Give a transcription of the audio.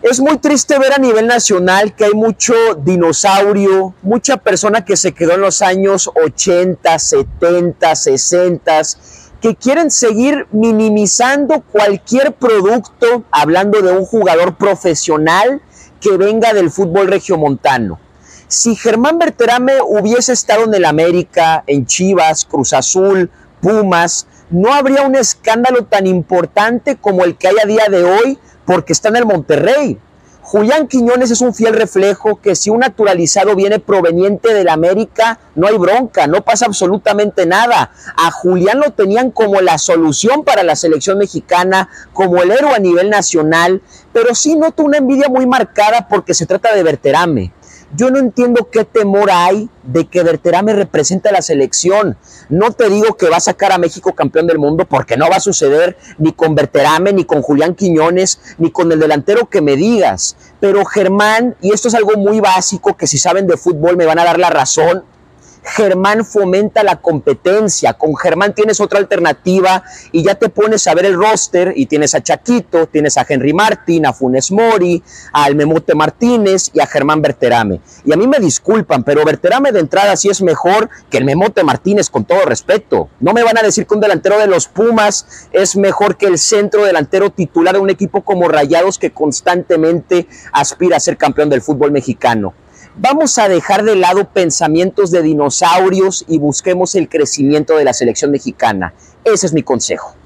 Es muy triste ver a nivel nacional que hay mucho dinosaurio, mucha persona que se quedó en los años 80, 70, 60, que quieren seguir minimizando cualquier producto, hablando de un jugador profesional que venga del fútbol regiomontano. Si Germán Berterame hubiese estado en el América, en Chivas, Cruz Azul, Pumas, no habría un escándalo tan importante como el que hay a día de hoy, porque está en el Monterrey. Julián Quiñones es un fiel reflejo que si un naturalizado viene proveniente del América, no hay bronca, no pasa absolutamente nada. A Julián lo tenían como la solución para la selección mexicana, como el héroe a nivel nacional, pero sí noto una envidia muy marcada porque se trata de Berterame. Yo no entiendo qué temor hay de que Berterame represente a la selección. No te digo que va a sacar a México campeón del mundo, porque no va a suceder ni con Berterame, ni con Julián Quiñones, ni con el delantero que me digas. Pero Germán, y esto es algo muy básico, que si saben de fútbol me van a dar la razón, Germán fomenta la competencia. Con Germán tienes otra alternativa y ya te pones a ver el roster y tienes a Chaquito, tienes a Henry Martin, a Funes Mori, al Memote Martínez y a Germán Berterame. Y a mí me disculpan, pero Berterame de entrada sí es mejor que el Memote Martínez, con todo respeto. No me van a decir que un delantero de los Pumas es mejor que el centro delantero titular de un equipo como Rayados, que constantemente aspira a ser campeón del fútbol mexicano. Vamos a dejar de lado pensamientos de dinosaurios y busquemos el crecimiento de la selección mexicana. Ese es mi consejo.